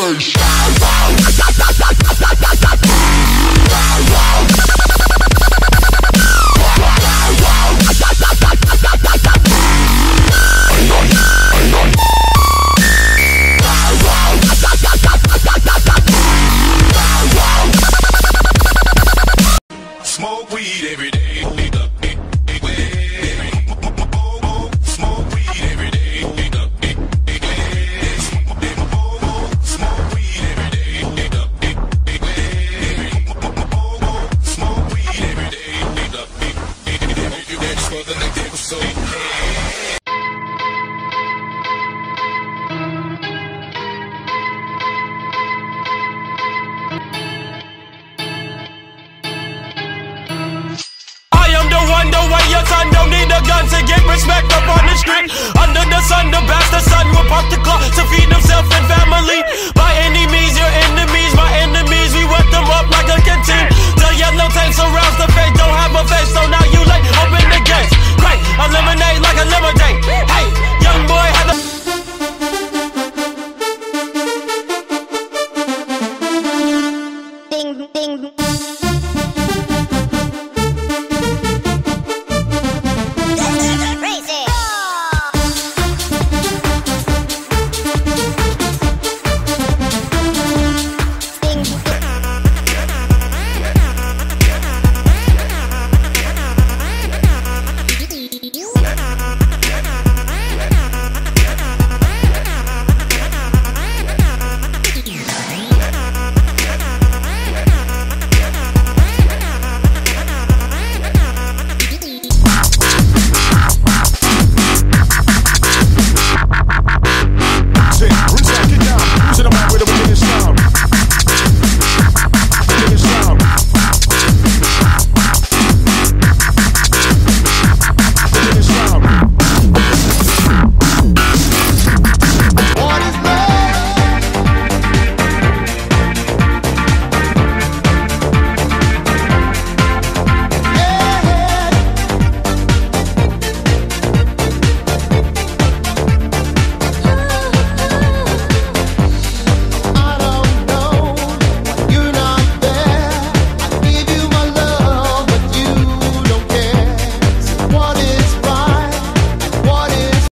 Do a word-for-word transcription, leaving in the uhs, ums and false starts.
Compilation. Smoke weed every day. Wonder why your son don't need a gun to get respect up on the street. Under the sun, the bastard son will pop the clock to feed himself and family. By any means, your enemies, my enemies, we wet them up like a canteen. The yellow tank surrounds the face, don't have a face, so now you late, open the gates. Great, eliminate like a lemonade. Hey, young boy had a ding, ding.